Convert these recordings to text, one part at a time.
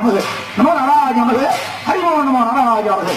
நமது நம நாராஜ நமது ஹரிமோ நம நாராஜ நமது.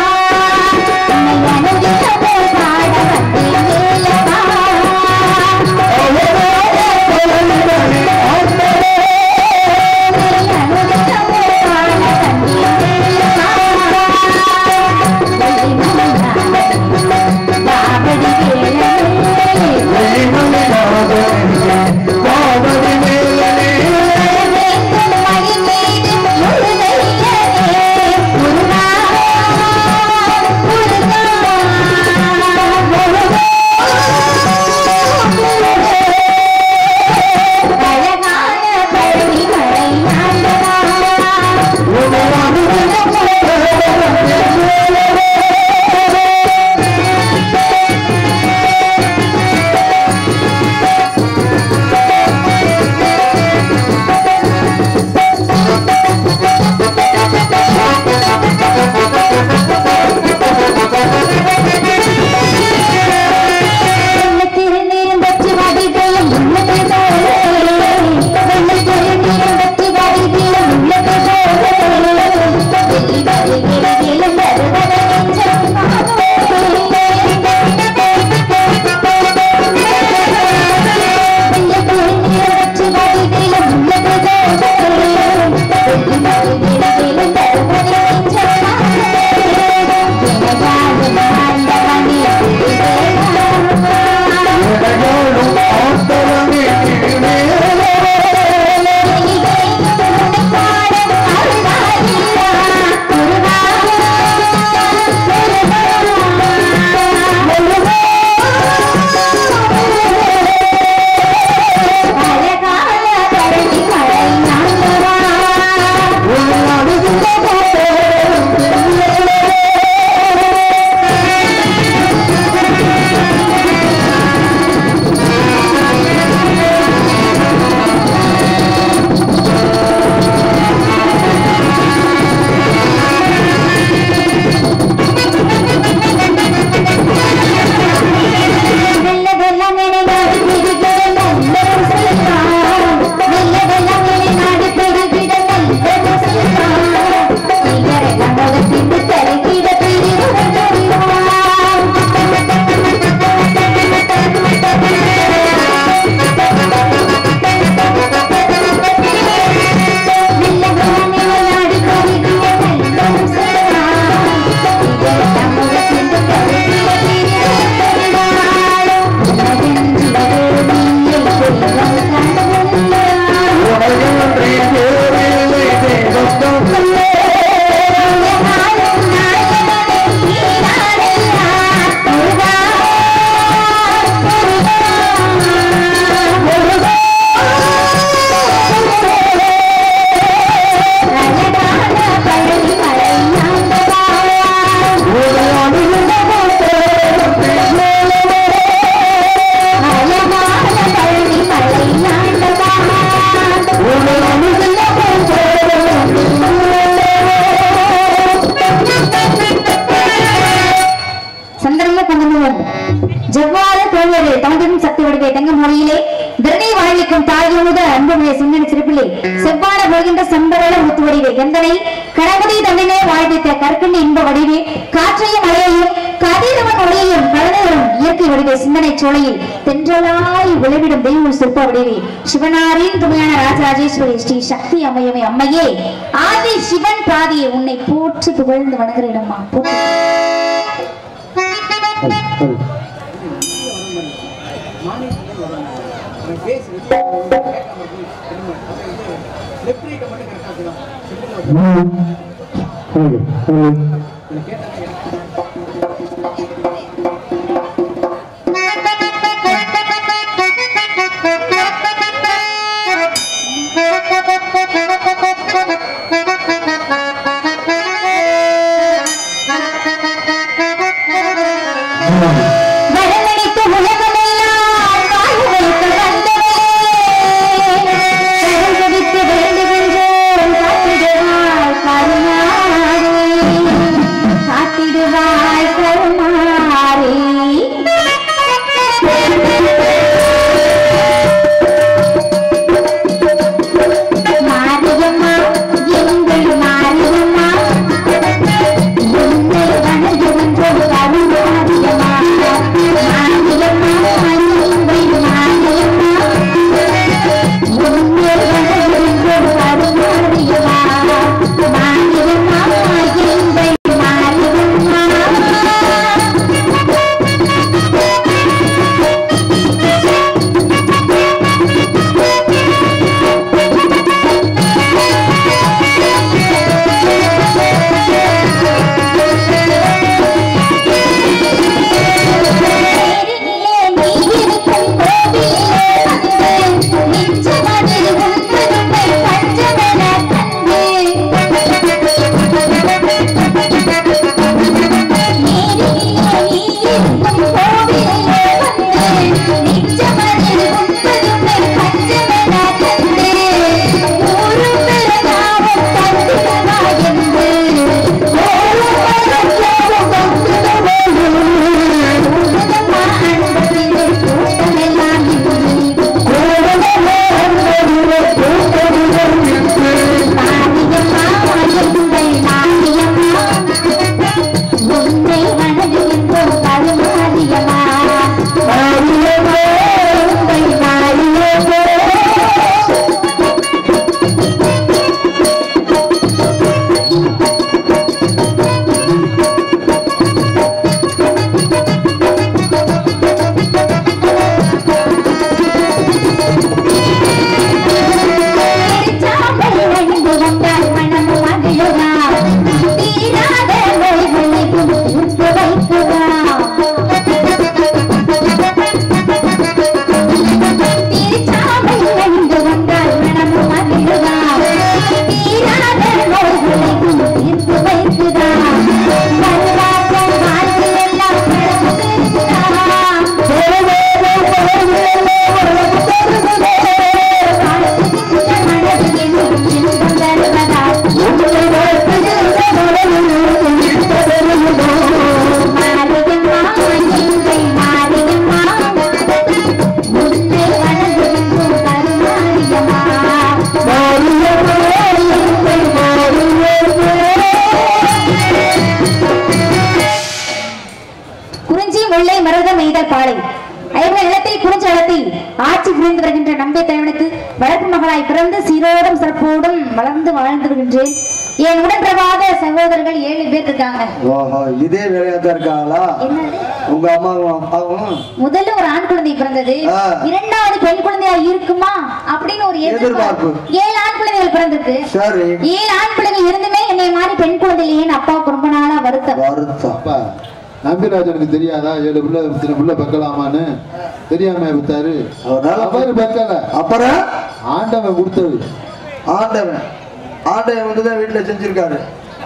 மலை தோழியர்கள் தமதும் சக்தி வடிவை தங்க மொழியிலே திறனை வாழ்விக்கும் தாயுமுத அன்புடைய சிந்தனை சிறப்பிலே செவ்வான போகின்ற சம்பரள முத்து வடிவை எந்தனை கடவுளை தண்டனை வாழ்வித்த கற்கண்டி இன்ப வடிவே காற்றையும் மழையையும் கதிரவன் ஒளியையும் கலந்தரும் இயற்கை வடிவை சிந்தனை சோலையில் தென்றலாய் விளைவிடும் தெய்வ சிற்ப வடிவே சிவனாரின் துணையான ராஜராஜேஸ்வரி ஸ்ரீ சக்தி அம்மையமே அம்மையே ஆதி சிவன் பாதியை உன்னை போற்றி புகழ்ந்து வணங்குகிறேனம்மா போற்றி. ஆட்சி புரிந்து வருகின்ற நம்பே தலைவனுக்கு வளர்ப்பு மகளாய் பிறந்து சீரோடும் சிறப்போடும் வளர்ந்து வாழ்ந்து வருகின்றேன். என் உடன்பிரவாத சகோதரர்கள் 7 பேர் இருக்காங்க. இதே வேலையாத்தான் இருக்காங்களா? உங்க அம்மாவும் அப்பாவும் முதல்ல ஒரு ஆண் குழந்தை பிறந்தது, இரண்டாவது பெண் குழந்தையா இருக்குமா அப்படின்னு ஒரு எதிர்பார்ப்பு. 7 ஆண் குழந்தைகள் பிறந்திருக்கு. 7 ஆண் குழந்தைகள் இருந்துமே என்னை மாதிரி பெண் குழந்தை இல்லையேன்னு அப்பாவுக்கு ரொம்ப நாளா வருத்தம். நம்பிராஜனுக்கு தெரியாதா 7 பிள்ளை பக்கலாமான்னு? தெரியாம வித்தாரு. அப்புறம் ஆண்டவன் கொடுத்தது. ஆண்டவன் வந்துதான் வீட்டுல செஞ்சிருக்காரு.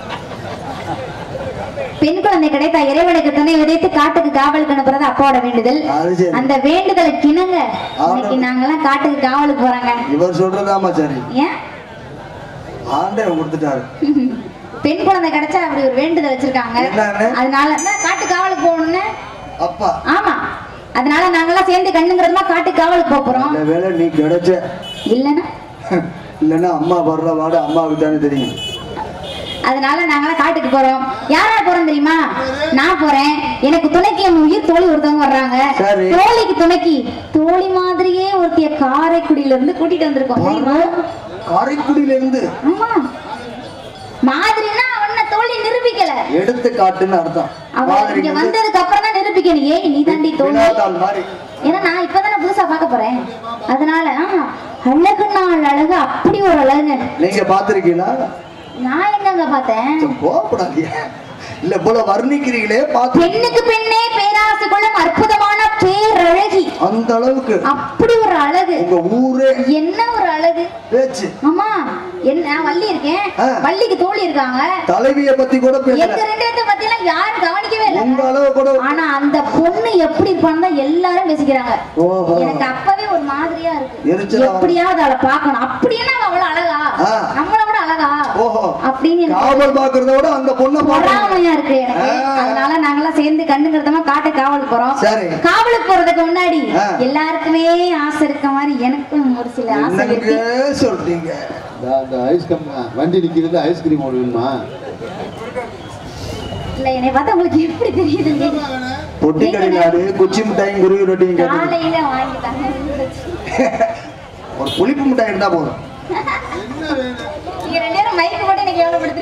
பெண் குழந்தை கிடைத்தா இறைவனுக்கு துணை விதைத்து காட்டுக்கு காவலுக்கு அனுப்புறது அப்பாவோட வேண்டுதல். அந்த வேண்டுதலுக்கு இணங்க இன்னைக்கு நாங்கெல்லாம் காட்டுக்கு காவலுக்கு போறாங்க. இவர் சொல்றதாமா சரி. ஏன் ஆண்டவன் கொடுத்துட்டாரு. பெண் குழந்தை கிடைச்சா அப்படி ஒரு வேண்டுதல் வச்சிருக்காங்க. அதனால காட்டு காவலுக்கு போகணும்னு. அப்பா ஆமா, அதனால நாங்கெல்லாம் சேர்ந்து கண்ணுங்கிறதுமா காட்டு காவலுக்கு போறோம். இந்த வேலை நீ கிடைச்ச இல்லன்னா அம்மா வர்ற வாடு அம்மாவுக்கு தானே தெரியும். அதனால நாங்களாம் காட்டுக்கு போறோம். யாரா போறோம் தெரியுமா? நான் போறேன். எனக்கு துணைக்கு என் உயிர் தோழி ஒருத்தவங்க வர்றாங்க. தோழிக்கு துணைக்கு தோழி மாதிரியே ஒருத்திய காரைக்குடியில இருந்து கூட்டிட்டு வந்திருக்கோம். காரைக்குடியில இருந்து? ஆமா. மாதிரினா அவன தோழி நிரூபிக்கல, எடுத்து காட்டுன்னு அர்த்தம். அவன் இங்க வந்ததுக்கு அப்புறம் தான் நிரூபிக்கணும். ஏய் நீ தாண்டி தோழி. ஏன்னா நான் இப்பதானே புதுசா பார்க்க போறேன். அதனால அழகு நாள் அழகு அப்படி ஒரு அழகு. நீங்க பாத்திருக்கீங்களா? நான் எங்க பார்த்தேன்? கோபப்படாதீங்க. இல்ல போல வர்ணிக்கிறீங்களே. பெண்ணுக்கு பெண்ணே பேராசை கொள்ளும் அற்புதமான பேரழகி. அந்த அளவுக்கு அப்படி ஒரு அழகு. உங்க ஊரே என்ன ஒரு அழகு பேச்சு. ஆமா. என்ன வள்ளி இருக்கேன், வள்ளிக்கு தோழி இருக்காங்க. தலைவியை பத்தி கூட பேசல. எங்க ரெண்டு பேத்த பத்தி எல்லாம் யாரும் கவனிக்கவே இல்ல. உங்க அளவு கூட. ஆனா அந்த பொண்ணு எப்படி இருப்பான்னு தான் எல்லாரும் பேசிக்கிறாங்க. எனக்கு அப்பவே ஒரு மாதிரியா இருக்கு. எப்படியாவது அவளை பார்க்கணும். அப்படின்னா அவ்வளவு அழகா, நம்மள விட அழகா அப்படின்னு காவல் பாக்குறத விட அந்த பொண்ணு பொறாமையா இருக்கு எனக்கு. அதனால நாங்கெல்லாம் சேர்ந்து கண்ணுங்கிறதமா காட்டு காவலுக்கு போறோம். காவலுக்கு போறதுக்கு முன்னாடி எல்லாருக்குமே ஆசை இருக்க மாதிரி எனக்கும் ஒரு சில ஆசை இருக்கு. சொல்றீங்க அந்த ஐஸ்கிரீம் வண்டி நிக்கிறதுல ஐஸ்கிரீம் வேணுமா? இல்ல என்னை பார்த்தா உங்களுக்கு எப்படி தெரியுது? பொட்டி கடையிலாடு குச்சி மிட்டாயும் குருவி ரொட்டியும் காலையில வாங்கிட்டாங்க. ஒரு புளிப்பு மிட்டாய் இருந்தா போதும். நீங்க ரெண்டு பேரும் மைக்கு போட்டு எனக்கு எவ்வளவு படுத்து.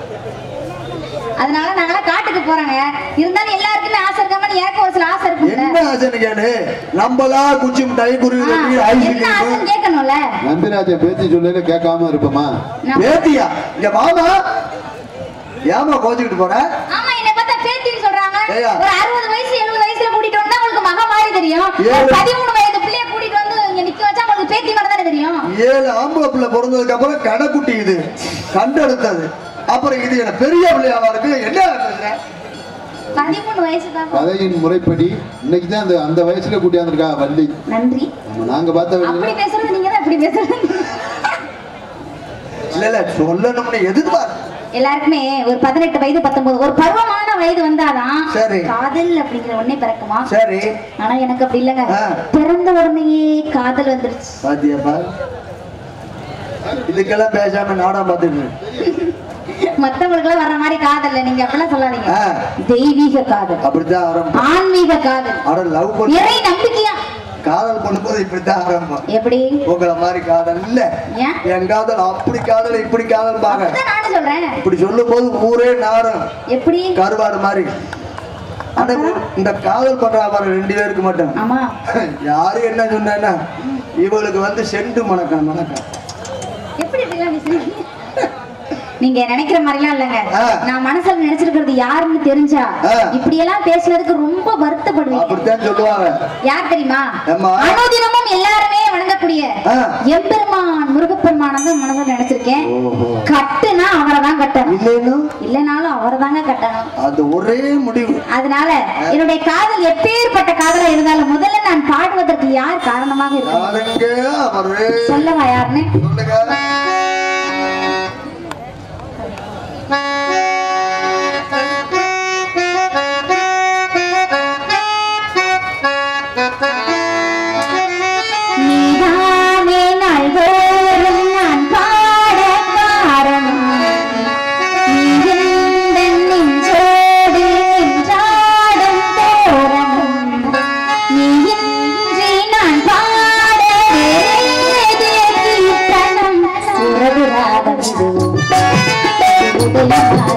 அதனால நாங்களாம் காட்டுக்கு போறாங்க. இருந்தாலும் எல்லாருக்குமே ஆசை இருக்காம எனக்கு ஒரு சில ஆசை இருக்கு. என்ன ஆசைன்னு கேளு. நம்மளா குச்சி மிட்டாய் குருவி ரொட்டி ஐஸ்கிரீம் கேட்கணும்ல. நம்பிராஜ பேத்தி சொல்லல கேட்காம இருப்போமா? பேத்தியா? இங்க வாமா. ஏமா கோச்சிக்கிட்டு போற? ஆமா என்னை பார்த்தா பேத்தின்னு சொல்றாங்க. ஒரு 60 வயசு 70 வயசுல கூட்டிட்டு வந்தா உங்களுக்கு மகா மாதிரி தெரியும். 13 வயது பிள்ளைய கூட்டிட்டு வந்து இங்க நிக்க வச்சா உங்களுக்கு பேத்தி மாதிரி தானே தெரியும். 7 ஆம்பளை பிள்ளை பிறந்ததுக்கு அப்புறம் கடைக்குட்டி இது கண்டெடுத்தது. அப்புறம் இது என்ன பெரிய பிள்ளையாவா இருக்கு? என்ன 13 வயசு தான். கதையின் முறைப்படி இன்னைக்கு தான் அந்த வயசுல கூட்டியாந்துருக்கா வள்ளி. நன்றி. நாங்க பார்த்த அப்படி பேசுறது நீங்க தான் இப்படி பேசுறது. இல்ல சொல்லணும்னு எதிர்பார்த்து எல்லாருக்குமே ஒரு 18 வயது 19 ஒரு பருவமான வயது வந்தாதான் காதல் அப்படிங்கிற ஒண்ணே பிறக்குமா? சரி. ஆனா எனக்கு அப்படி இல்லங்க. பிறந்த உடனேயே காதல் வந்துருச்சு. பாத்தியாப்பா? இதுக்கெல்லாம் பேசாம நாடகம் பார்த்துட்டு மத்தவங்களுக்கு எல்லாம் வர்ற மாதிரி காதல் நீங்க அப்படிலாம் சொல்லாதீங்க. தெய்வீக காதல், அப்படித்தான் ஆரம்பம். ஆன்மீக காதல், அட லவ் பண்ண இறை நம்பிக்கையா காதல் பண்ணும்போது இப்படித்தான் ஆரம்பம். எப்படி உங்களை மாதிரி காதல் இல்ல. என் காதல் அப்படி காதல் இப்படி காதல் பாங்க. நானும் சொல்றேன். இப்படி சொல்லும் போது ஊரே நாரும். எப்படி கருவாடு மாதிரி. இந்த காதல் பண்றா பாரு 2 பேருக்கு மட்டும். ஆமா. யாரு என்ன சொன்னா இவளுக்கு வந்து செண்டு மணக்கம் மணக்கம். எப்படி இதெல்லாம் நீங்க நினைக்கிற மாதிரிலாம் இல்லங்க. நான் மனசுல நினைச்சிருக்கிறது யாருன்னு தெரிஞ்சா இப்படி எல்லாம் பேசுனதுக்கு ரொம்ப வருத்தப்படுவேன். அப்படித்தான் சொல்லுவாங்க. யார் தெரியுமா? அனுதினமும் எல்லாருமே வணங்கக்கூடிய எம்பெருமான் முருகப்பெருமான தான் மனசுல நினைச்சிருக்கேன். கட்டுனா அவரை தான் கட்டணும், இல்லைனாலும் அவரை தாங்க கட்டணும். அது ஒரே முடிவு. அதனால என்னுடைய காதல் எப்பேற்பட்ட காதலா இருந்தாலும் முதல்ல நான் பாடுவதற்கு யார் காரணமாக இருக்கு சொல்லவா? யாருன்னு Thank you.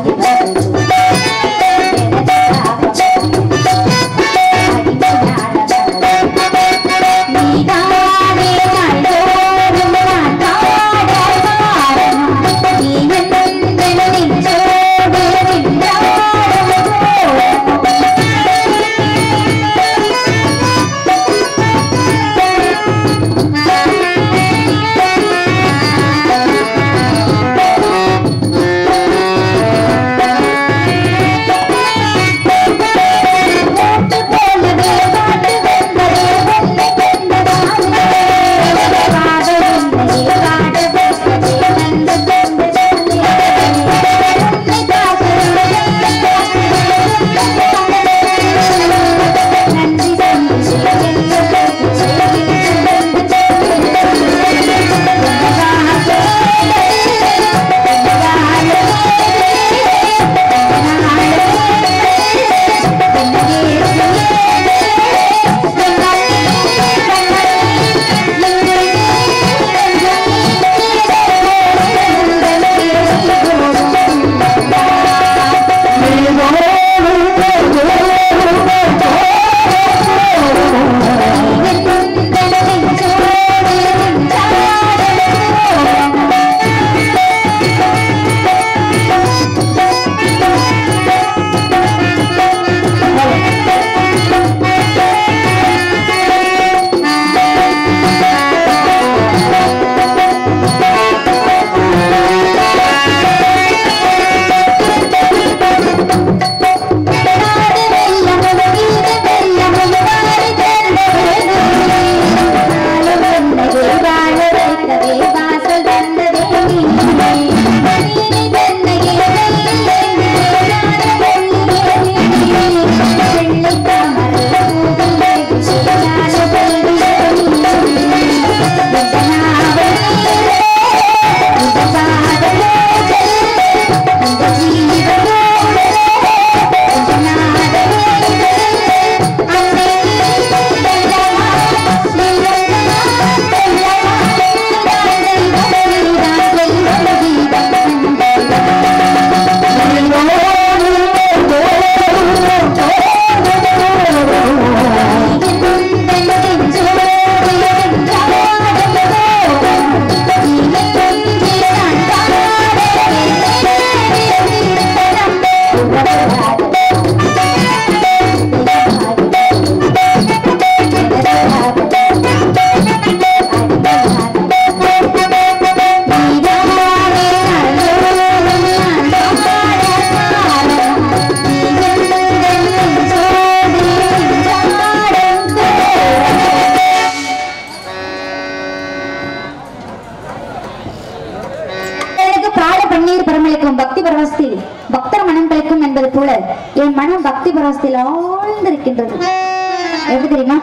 போல என் மனம் பக்தி பரவசத்தில் ஆழ்ந்திருக்கின்றது. எப்படி தெரியுமா?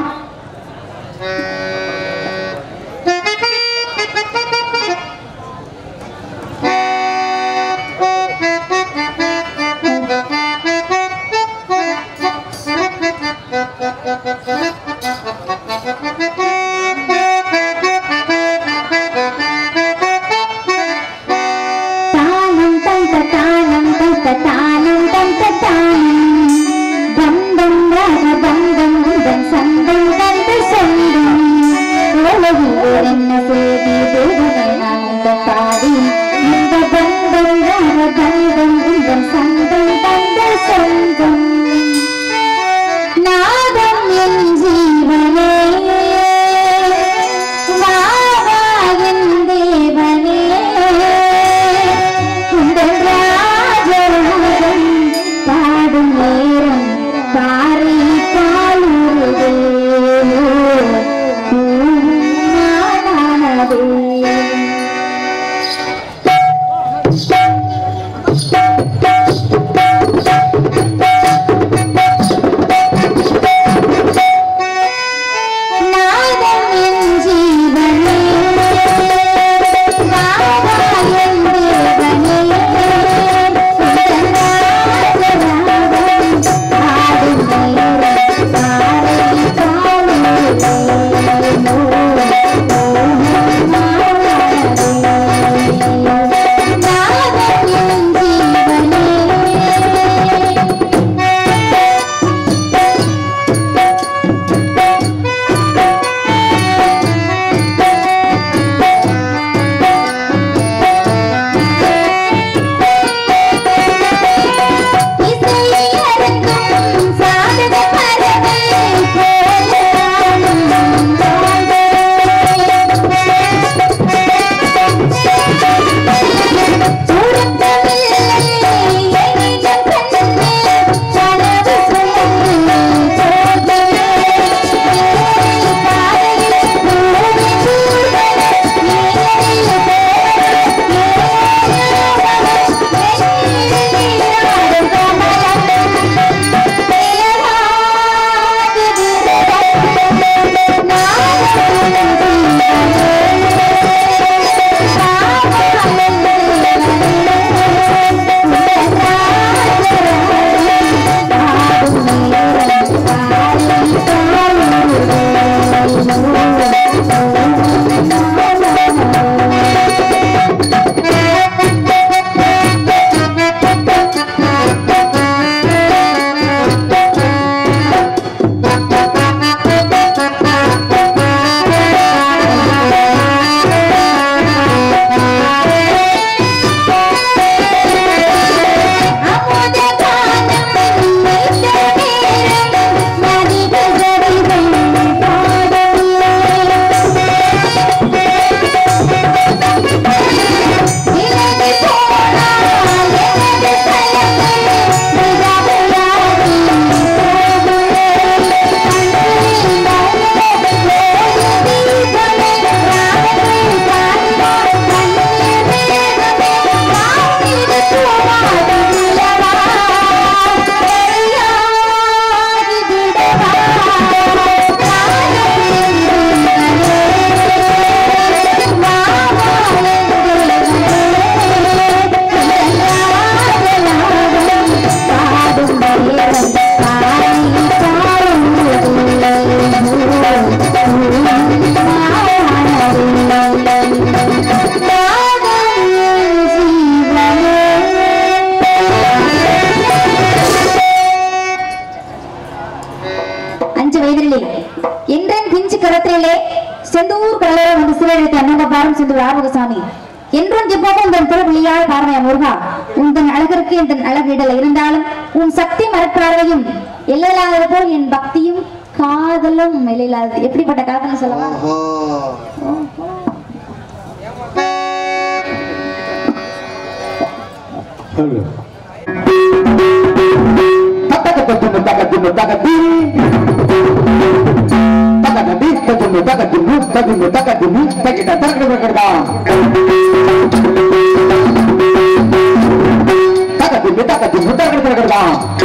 செந்தூர் கடலை வந்து சிறையெடுத்த அண்ணங்கபாரம் சென்று ராமகசாமி என்றும் எப்போதும் உன் திருவிழியாய பார்வையா முருகா, உன் அழகிற்கு என் அழகிடல் இருந்தாலும் உன் சக்தி மரப்பார்வையும் எல்லையில்லாதது போல் என் பக்தியும் காதலும் எல்லையில்லாதது. எப்படிப்பட்ட காதல் சொல்லவா? Taka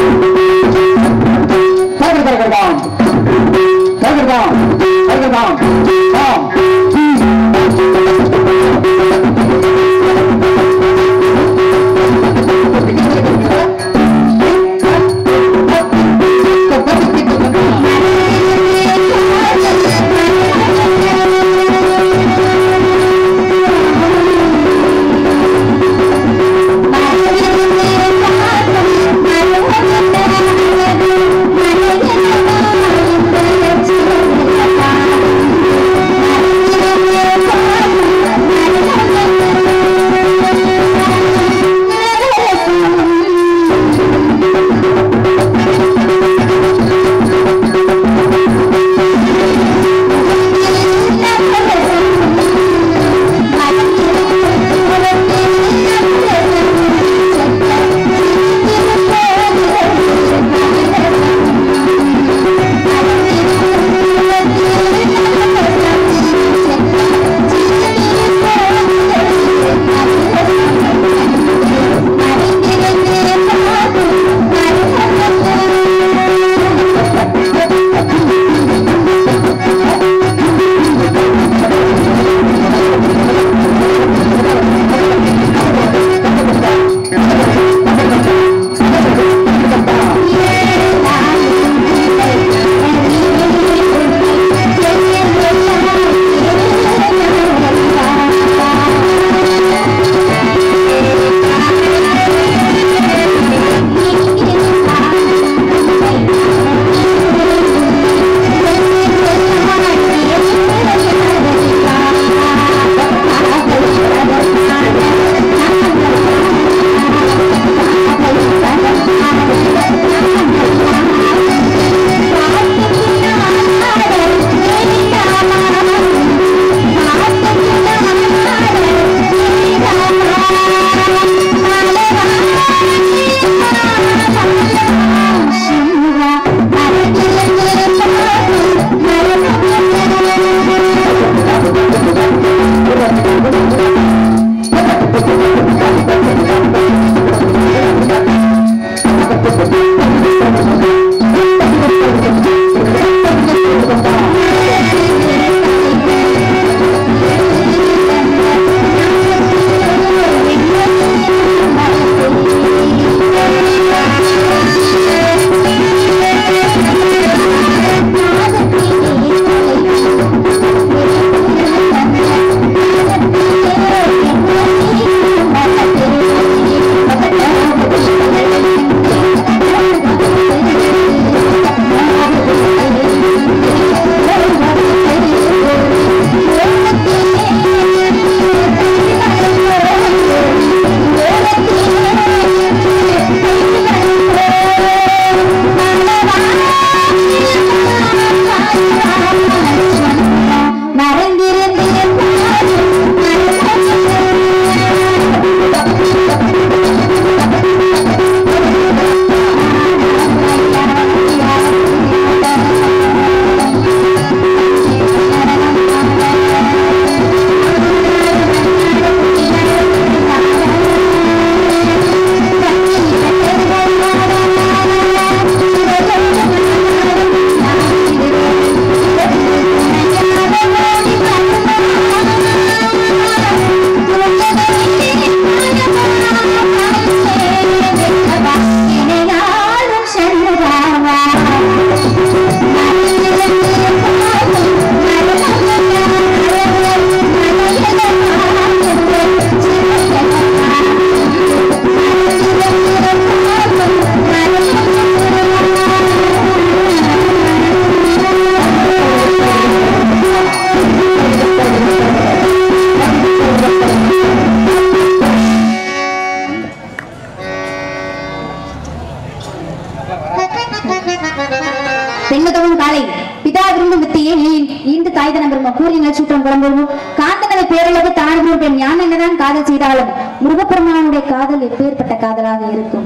என்று தாய் தனம் பெருமா கூறி நச்சுற்றம் குழம்புவோம் காந்தனவை பேரளவு தாழ்வு பெண் யான் என்னதான் காதல் செய்தாலும் முருகப்பெருமானுடைய காதல் எப்பேற்பட்ட காதலாக இருக்கும்.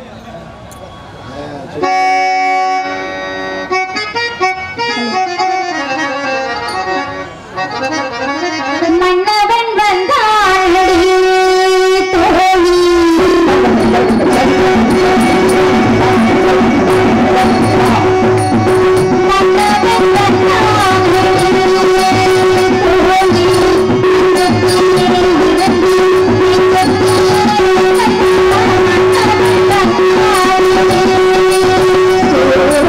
மன்னவன் வந்தாளடி தோழி மன்னவன் வந்தாளடி தோழி மன்னவன் வந்தாளடி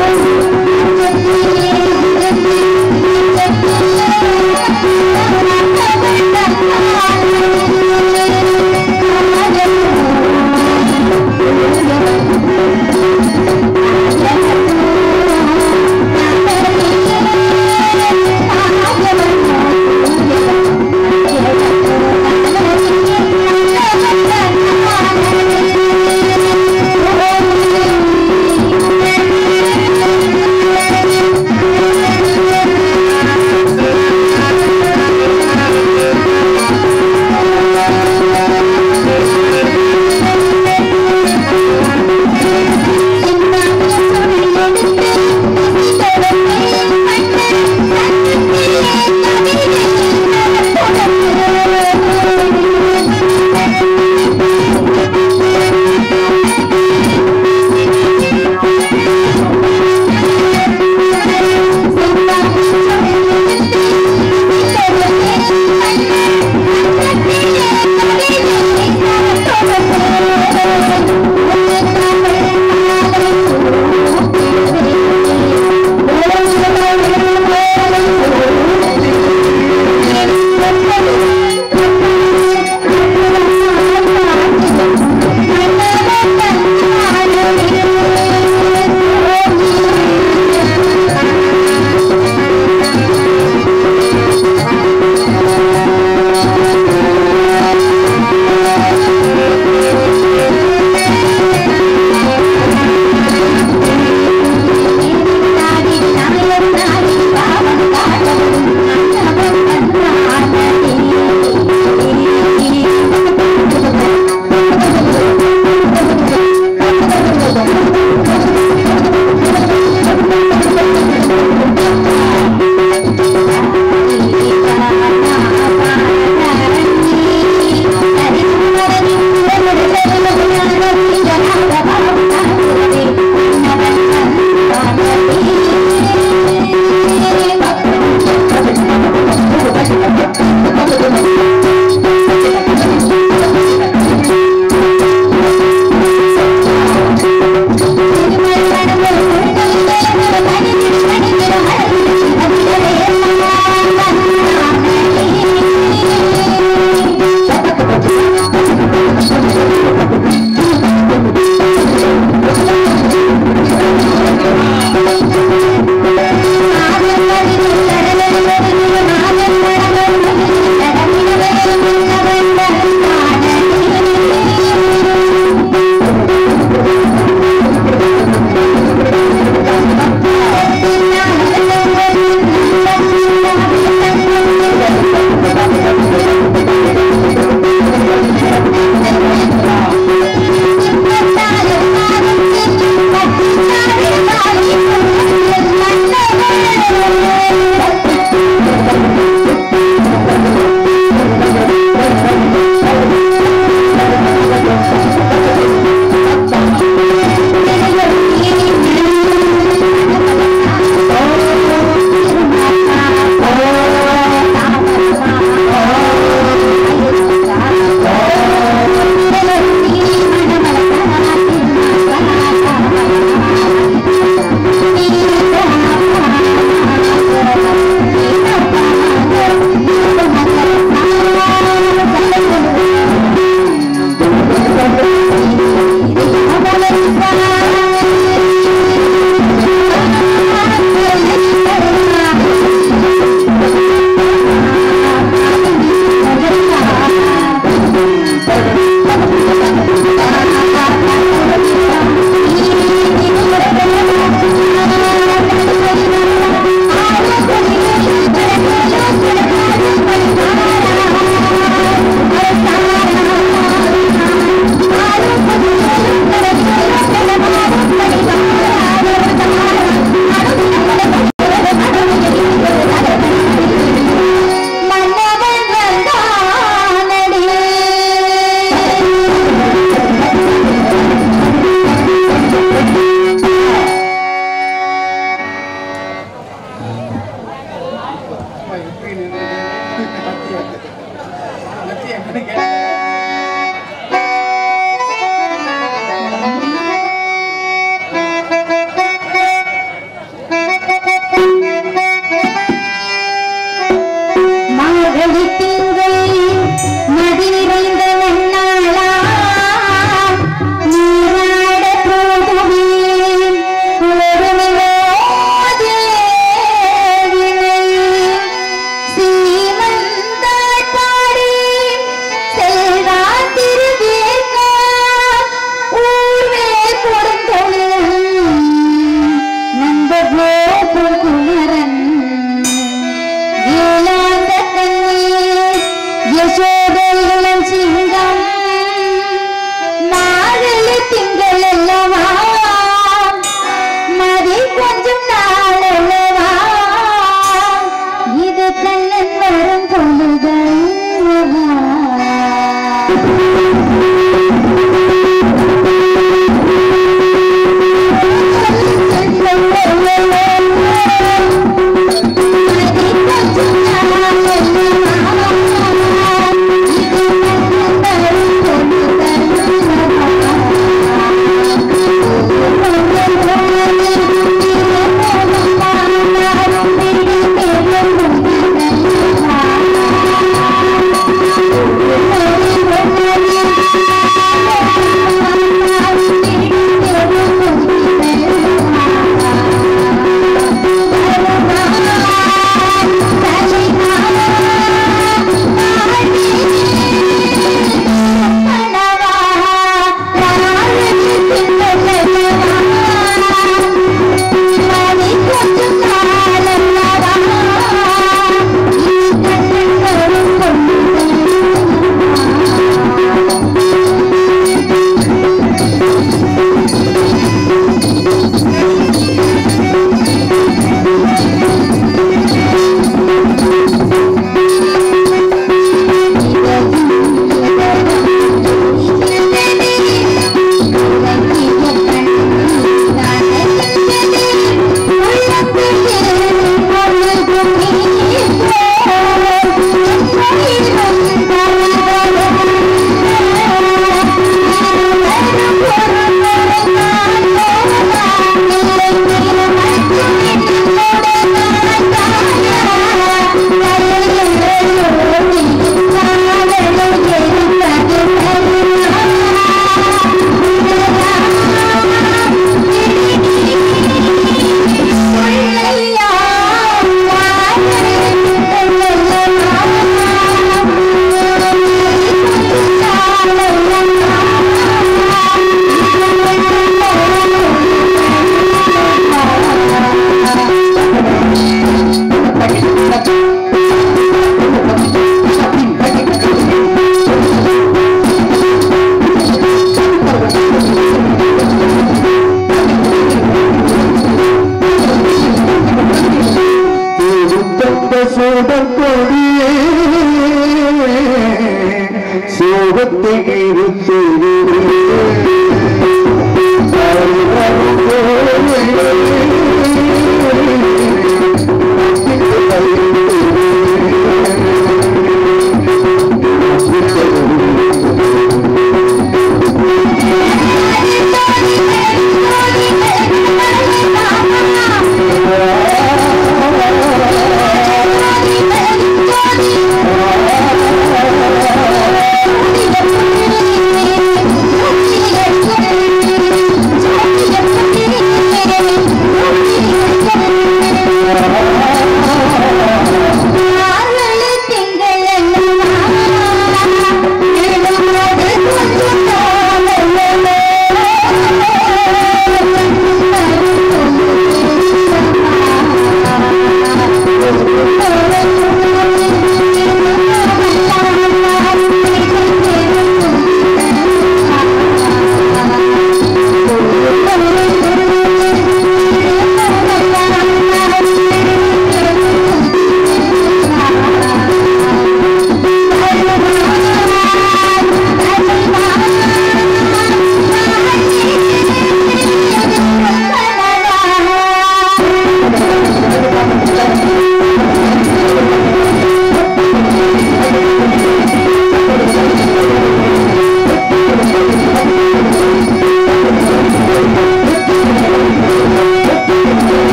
மத்திய